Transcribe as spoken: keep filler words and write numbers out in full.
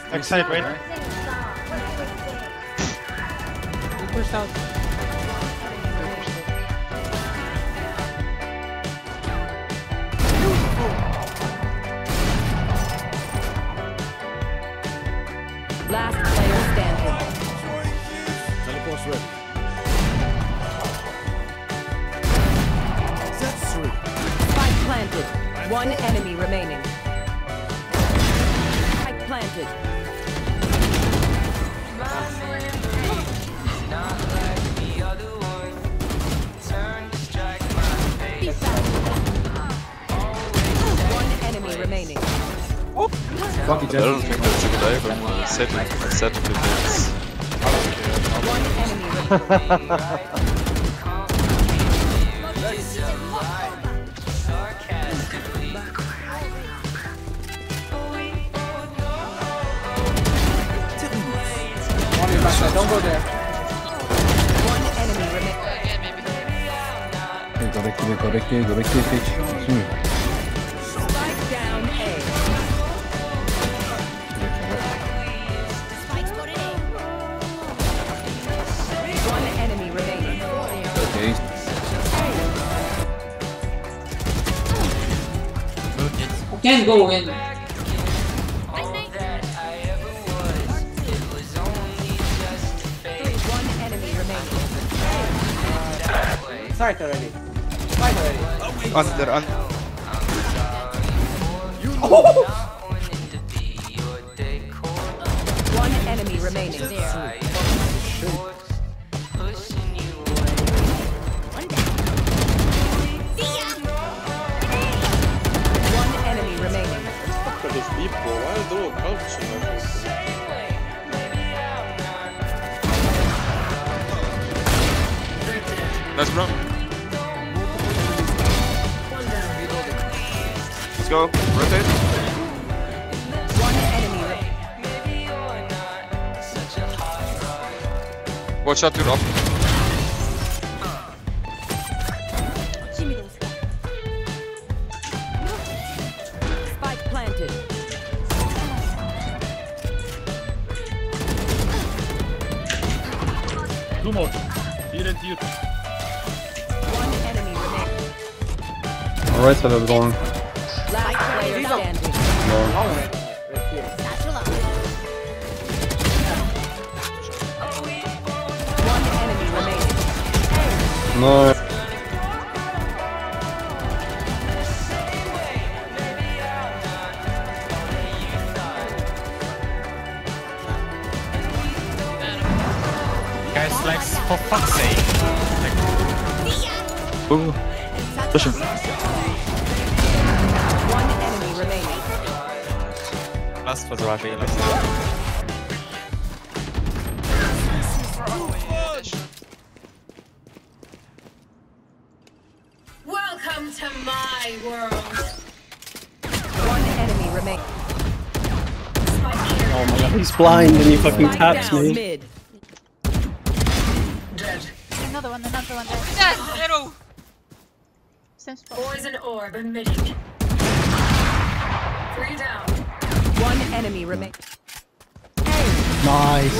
Backside, right? He pushed out. Last player standing. Teleport's ready. That's three. Spike planted. One enemy remaining. Spike planted. One enemy remaining. I don't think that's a good item. Uh, set it, set it with this. One enemy remaining. Don't go there. One enemy remaining. Go back to the, go back to, go back to the pitch. Spike down A. One enemy remaining. Okay. Can't go in. One enemy remaining. Start already. Start already. Under, under. One enemy remaining. One enemy remaining. Nice bro. Let's go. Rotate. One enemy remaining. Watch out, dude. Up. Spike planted. Two more. Here and here. One enemy remaining. Alright, so that's going. Last player standing. One enemy remaining. No. Guys, like, for fuck's sake. Ooh. Push him. One enemy remaining. Last was rushing. Last. Welcome to my world. One enemy remaining. Oh my god, he's blind and he fucking Spike taps down me. mid. Another one, another one. Yes, arrow. Poison orb emitting. Three down. One enemy remaining. Nice.